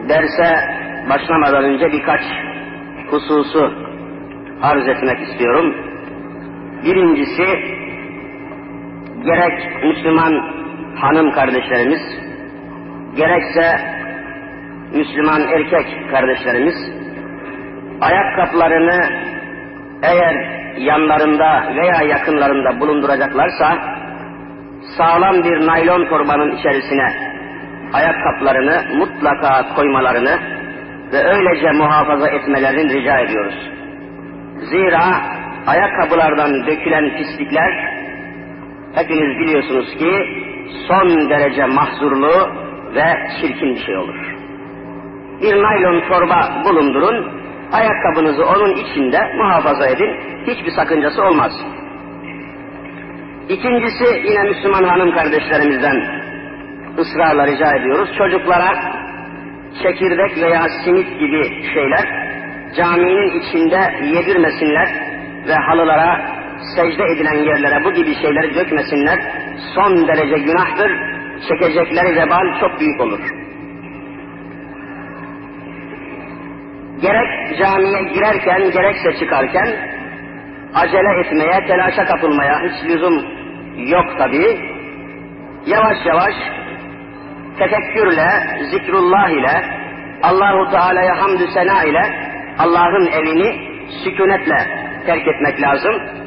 derse başlamadan önce birkaç hususu arz etmek istiyorum. Birincisi, gerek Müslüman hanım kardeşlerimiz, gerekse Müslüman erkek kardeşlerimiz, ayakkabılarını eğer yanlarında veya yakınlarında bulunduracaklarsa, sağlam bir naylon torbanın içerisine ayakkabılarını mutlaka koymalarını ve öylece muhafaza etmelerini rica ediyoruz. Zira ayakkabılardan dökülen pislikler, hepiniz biliyorsunuz ki son derece mahzurlu ve çirkin bir şey olur. Bir naylon torba bulundurun, ayakkabınızı onun içinde muhafaza edin, hiçbir sakıncası olmaz. İkincisi, yine Müslüman hanım kardeşlerimizden ısrarla rica ediyoruz. Çocuklara çekirdek veya simit gibi şeyler caminin içinde yedirmesinler ve halılara, secde edilen yerlere bu gibi şeyleri dökmesinler. Son derece günahtır. Çekecekleri vebal çok büyük olur. Gerek camiye girerken gerekse çıkarken acele etmeye, telaşa kapılmaya hiç lüzum yok tabii. Yavaş yavaş tefekkürle, zikrullah ile, Allahu Teala'ya hamdü sena ile Allah'ın evini sükunetle terk etmek lazım.